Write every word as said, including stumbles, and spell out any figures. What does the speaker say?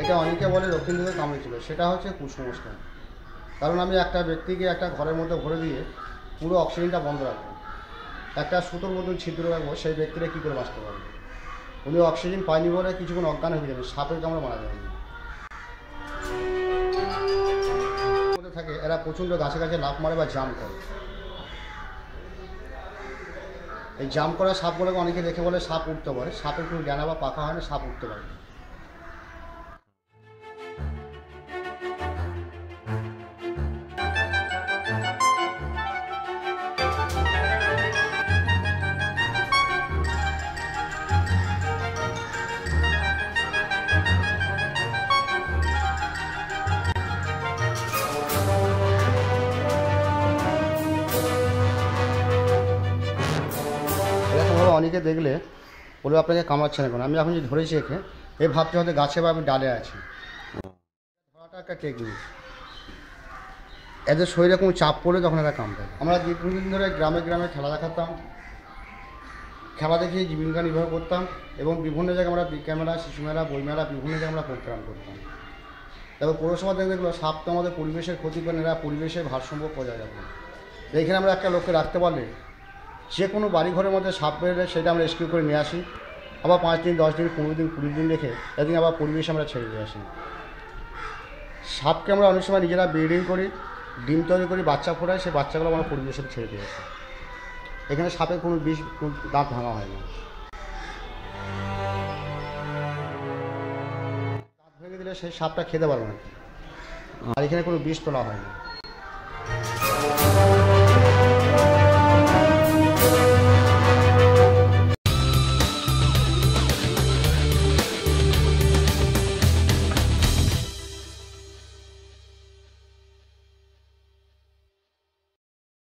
এটা অনেকে বলে দক্ষিণ দিকে কামড়েছিল, সেটা হচ্ছে কুসংস্কার। কারণ আমি একটা ব্যক্তিকে একটা ঘরের মধ্যে ভরে দিয়ে পুরো অক্সিজেনটা বন্ধ রাখবো, একটা সুতোর মতন ছিদ্র রাখবো, সেই ব্যক্তিরা কী করে বাঁচতে পারবে? উনি অক্সিজেন পায়নি বলে কিছুক্ষণ অজ্ঞান হয়ে যাবে, সাপের কামড়ে মারা যাবে। থাকে এরা প্রচণ্ড গাছে গাছে লাফ মারে বা জাম করে। এই জাম করা সাপগুলোকে অনেকে দেখে বলে সাপ উঠতে পারে, সাপের কোনো ডানা বা পাখা হয় না, সাপ উঠতে পারে। এরকমভাবে অনেকে দেখলে বলবে আপনাকে কামড়াচ্ছে না কেন। আমি এখন যে ধরেছি একে, এ ভাবতে হয়তো গাছে বা আমি ডালে আছি। ধরাটা একটা টেকনিক। এদের শরীরে কোনো চাপ পড়লে তখন এরা কামড়ায়। আমরা দীর্ঘদিন ধরে গ্রামে গ্রামে খেলা দেখাতাম, খেলা দেখিয়ে জীবিকা নির্বাহ করতাম, এবং বিভিন্ন জায়গায় আমরা ক্যামেরা, শিশু মেলা, বইমেলা, বিভিন্ন জায়গায় আমরা প্রোগ্রাম করতাম। তবে পৌরসভা থেকে দেখলো সাপ তো আমাদের পরিবেশের ক্ষতি করে, এরা পরিবেশের ভারসাম্য বজায় রাখবে। এইখানে আমরা একটা লোককে রাখতে পারলে যে কোনো বাড়িঘরের মধ্যে সাপ বেরোলে সেটা আমরা রেস্কিউ করে নিয়ে আসি, আবার পাঁচ দিন, দশ দিন, পনেরো দিন, কুড়ি দিন রেখে একদিন আবার পরিবেশে আমরা ছেড়ে দিয়ে আসি। সাপকে আমরা অনেক সময় নিজেরা ব্রিডিং করি, ডিম তৈরি করি, বাচ্চা ফোটাই, সেই বাচ্চাগুলো আমরা পরিবেশে ছেড়ে দিয়ে আসি। এখানে সাপের কোনো বিষ, দাঁত ভাঙা হয় না। দাঁত ভেঙে দিলে সেই সাপটা খেতে পারবে না, আর এখানে কোনো বিষ তোলা হয় না।